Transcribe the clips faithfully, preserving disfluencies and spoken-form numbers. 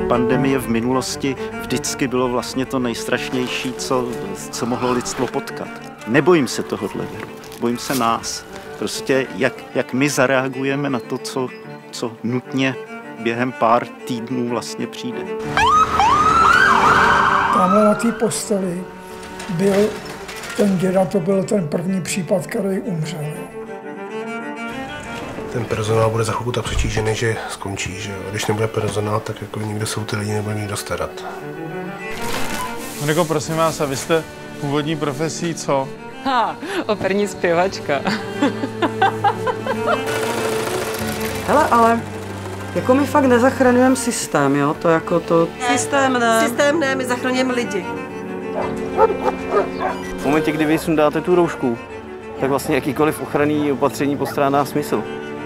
Pandemie v minulosti vždycky bylo vlastně to nejstrašnější, co, co mohlo lidstvo potkat. Nebojím se tohohle viru, bojím se nás. Prostě jak, jak my zareagujeme na to, co, co nutně během pár týdnů vlastně přijde. Tamhle na té posteli byl ten děda, to byl ten první případ, který umřel. Ten personál bude za chvilku tak přetížený, že skončí, že jo? A když nebude personál, tak jako nikdo se o ty lidi nebude nikdo starat. Moniko, prosím vás, a vy jste původní profesí co? Ha, operní zpěvačka. Hele, ale jako my fakt nezachraňujeme systém, jo? To jako to... Systém ne. Systém ne, my zachraňujeme lidi. V momentě, kdy vy sundáte tu roušku, tak vlastně jakýkoliv ochranný opatření postrádá smysl.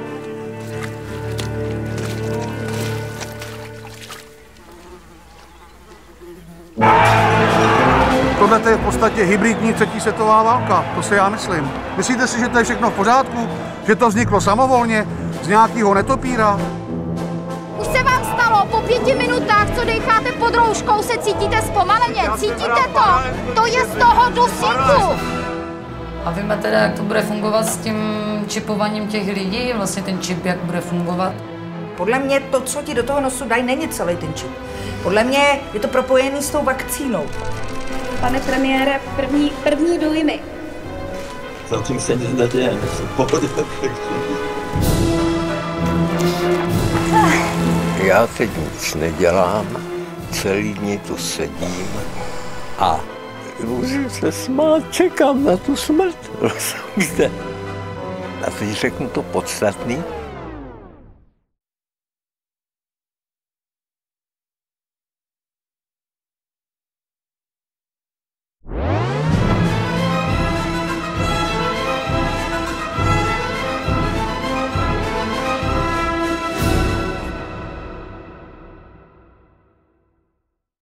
Tohle je v podstatě hybridní třetí světová válka, to si já myslím. Myslíte si, že to je všechno v pořádku? Že to vzniklo samovolně z nějakého netopíra? Už se vám stalo, po pěti minutách, co decháte pod rouškou, se cítíte zpomaleně, cítíte to? To je z toho dusínku. A víme teda, jak to bude fungovat s tím čipovaním těch lidí, vlastně ten čip, jak bude fungovat? Podle mě to, co ti do toho nosu dají, není celý ten čip. Podle mě je to propojený s tou vakcínou. Pane premiére, první, první dojmy. Zatím se nic neděje, jsou pohodě. Já teď nic nedělám, celý dny tu sedím a můžu se smát, čekám na tu smrt, rozumíte? A teď řeknu to podstatný,